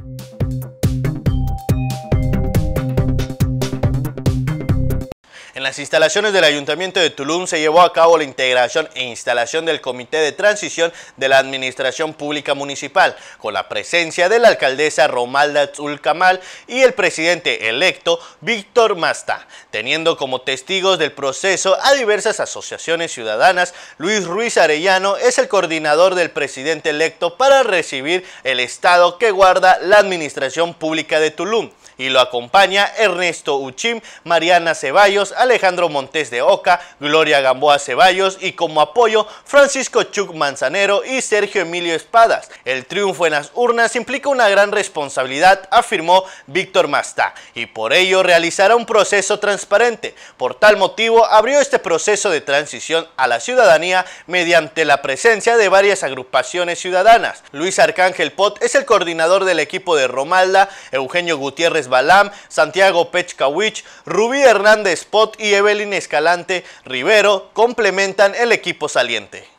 En las instalaciones del Ayuntamiento de Tulum se llevó a cabo la integración e instalación del Comité de Transición de la Administración Pública Municipal, con la presencia de la alcaldesa Romalda Tzulcamal y el presidente electo Víctor Masta, teniendo como testigos del proceso a diversas asociaciones ciudadanas. Luis Ruiz Arellano es el coordinador del presidente electo para recibir el estado que guarda la Administración Pública de Tulum, y lo acompaña Ernesto Uchim, Mariana Ceballos, Alejandro Montes de Oca, Gloria Gamboa Ceballos y como apoyo Francisco Chuc Manzanero y Sergio Emilio Espadas. El triunfo en las urnas implica una gran responsabilidad, afirmó Víctor Masta, y por ello realizará un proceso transparente. Por tal motivo abrió este proceso de transición a la ciudadanía mediante la presencia de varias agrupaciones ciudadanas. Luis Arcángel Pot es el coordinador del equipo de Romalda, Eugenio Gutiérrez Balam, Santiago Pechkawich, Rubí Hernández Pot y Evelyn Escalante Rivero complementan el equipo saliente.